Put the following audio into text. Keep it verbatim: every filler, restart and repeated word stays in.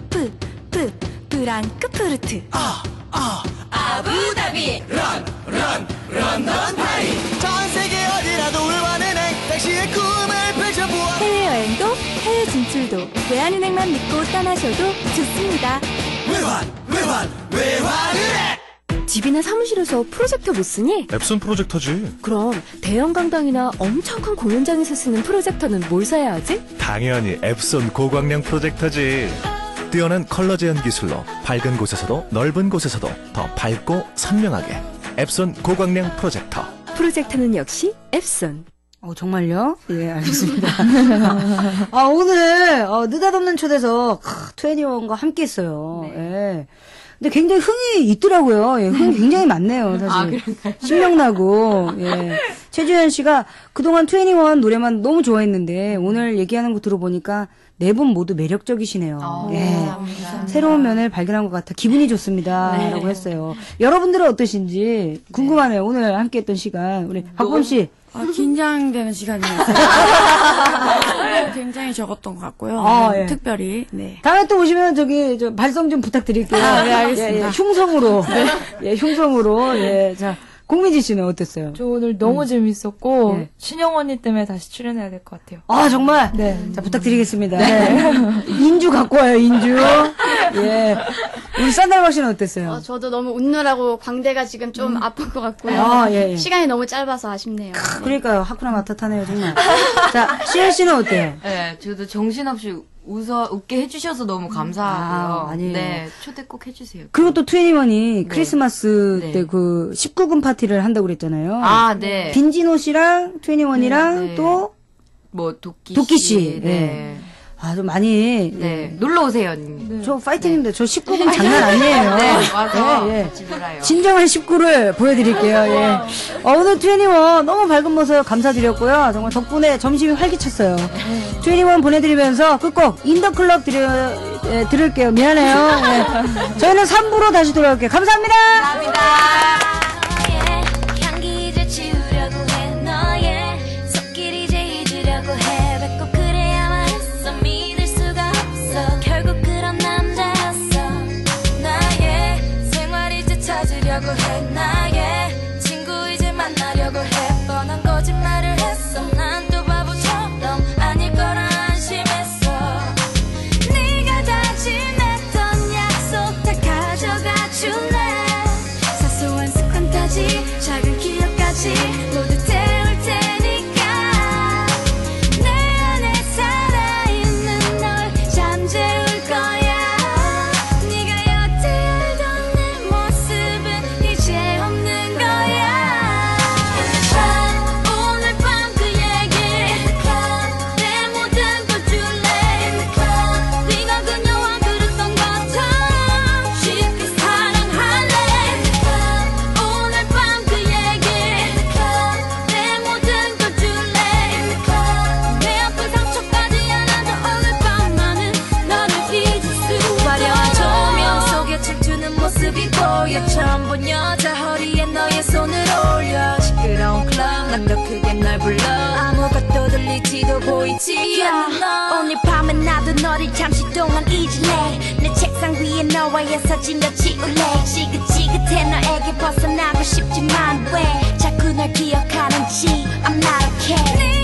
프, 프, 프랑크푸르트. 아, 아, 아부다비. 런, 런, 런던 파리. 전 세계 어디라도 울만은행 택시의 꿈을 펼쳐보아. 해외여행도 해외 진출도 대한은행만 믿고 떠나셔도 좋습니다. 외환, 외환, 외환을 해. 집이나 사무실에서 프로젝터 못 쓰니? 앱슨 프로젝터지. 그럼 대형 강당이나 엄청 큰 공연장에서 쓰는 프로젝터는 뭘 사야 하지? 당연히 앱슨 고광량 프로젝터지. 뛰어난 컬러 제한 기술로 밝은 곳에서도 넓은 곳에서도 더 밝고 선명하게. 앱슨 고광량 프로젝터. 프로젝터는 역시 앱슨. 어, 정말요? 예, 알겠습니다. 아, 오늘, 어, 느닷없는 초대석, 투애니원과 함께 했어요. 네. 예. 근데 굉장히 흥이 있더라고요. 예, 흥이 굉장히 많네요, 사실. 아, 그런가요? 신명나고, 예. 최주현 씨가 그동안 투애니원 노래만 너무 좋아했는데, 오늘 얘기하는 거 들어보니까 네 분 모두 매력적이시네요. 어, 예. 감사합니다. 새로운 면을 발견한 것 같아 기분이 좋습니다. 네. 라고 했어요. 여러분들은 어떠신지 궁금하네요. 오늘 함께 했던 시간. 우리 박범 씨. 아, 긴장되는 시간이었어요. 굉장히 적었던 것 같고요. 아, 예. 특별히, 네. 다음에 또 오시면 저기 저 발성 좀 부탁드릴게요. 아, 네, 알겠습니다. 예, 예, 흉성으로. 예, 흉성으로. 예, 자 공미지 씨는 어땠어요? 저 오늘 너무 재밌었고 예. 신영 언니 때문에 다시 출연해야 될 것 같아요. 아 정말. 네. 자 부탁드리겠습니다. 인주 갖고 와요 인주. 예. 우리 싼달박 씨는 어땠어요? 어, 저도 너무 웃느라고 광대가 지금 좀 아픈 것 같고요. 아, 예, 예. 시간이 너무 짧아서 아쉽네요. 네. 그러니까요. 하쿠나 마타타네요 정말. 자 시현 씨는 어때요? 네, 저도 정신없이 웃어, 웃게 해주셔서 너무 감사하고요. 아, 아니에요. 네, 초대 꼭 해주세요. 그리고 또 투애니원이 네. 크리스마스 네. 때 그 십구 금 파티를 한다고 그랬잖아요. 아, 네. 빈지노 씨랑 투애니원이랑 네. 또 뭐, 도끼 씨. 도끼 씨. 네. 아, 좀 많이. 네. 놀러 오세요, 언니. 저 파이팅인데 저 십구 금 장난 아니에요. 네, 와서 예, 예. 같이 놀아요. 진정한 십구를 보여드릴게요. 예. 어, 오늘 투애니원 너무 밝은 모습 감사드렸고요. 정말 덕분에 점심이 활기찼어요. 투애니원 보내드리면서 끝곡 인더클럽 드려, 예, 들을게요. 미안해요. 예. 저희는 삼 부로 다시 돌아올게요. 감사합니다. 감사합니다. 향기 이제 지우려고 해 너의 손길 이제 잊으려고 해 왜 꼭 그래야만 했어 믿을 수가 없어 결국 그런 남자였어 나의 생활 이제 찾으려고 해 나의 친구 이제 만나려고 해 뻔한 거짓말을 했어 난 또 바보처럼 아닐 거라 안심했어 네가 다짐했던 약속 다 가져가 줄래 사소한 습관까지 작은 기억까지 모두 태울 테니까 내 안에 살아있는 널 잠재울 거야 네가 여태 알던 내 모습은 이제 없는 거야 오늘 밤 그 얘기 내 모든 걸 줄래 네가 그녀와 그랬던 것처럼 쉽게 사랑할래 오늘 밤 그 얘기 내 모든 걸 줄래 내 아픈 상처까지 안아줘 오늘 밤만은 너를 잊을 수 화려한 조명 속에 춤추는 모습이 보여 처음 본 여자 허리에 너의 손을 올려 시끄러운 클럽 난 더 크게 널 불러 아무것도 들리지도 보이지 않아 오늘 밤은 나도 너를 잠시 동안 잊을래 내 책상 위에 너와의 사진 더 지울래 지긋지긋해 너에게 벗어나고 싶지만 왜 자꾸 널 기억하는지 I'm not okay